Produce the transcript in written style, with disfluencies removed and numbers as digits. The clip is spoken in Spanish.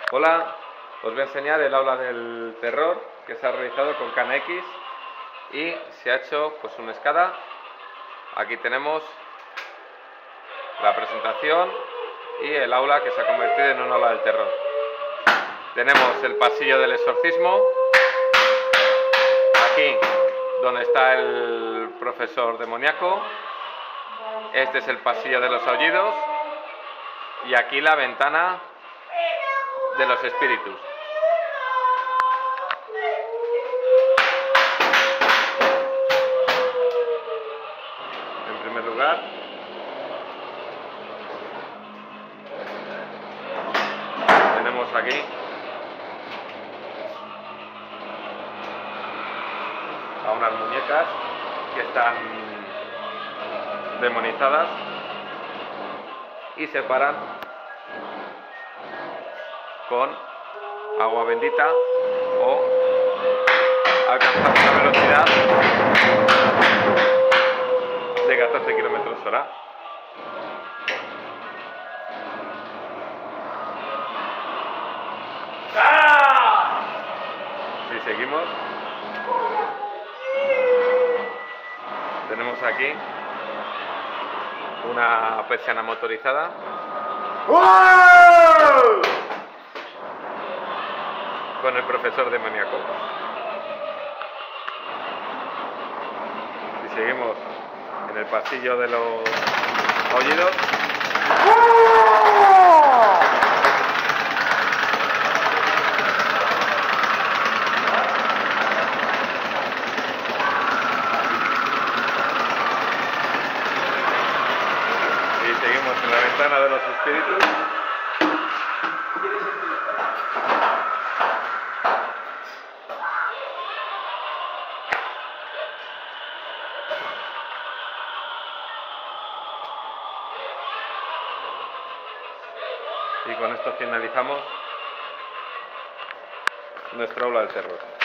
Hola, os voy a enseñar el aula del terror que se ha realizado con KNX y se ha hecho pues una escala. Aquí tenemos la presentación y el aula que se ha convertido en un aula del terror. Tenemos el pasillo del exorcismo, aquí donde está el profesor demoníaco. Este es el pasillo de los aullidos y aquí la ventana de los espíritus. En primer lugar, tenemos aquí a unas muñecas que están demonizadas y se paran con agua bendita o alcanzar una velocidad de 14 km/h. Si seguimos, tenemos aquí una persiana motorizada. Con el profesor demoníaco. Si seguimos en el pasillo de los aullidos, y seguimos en la ventana de los espíritus. Y con esto finalizamos nuestra aula del terror.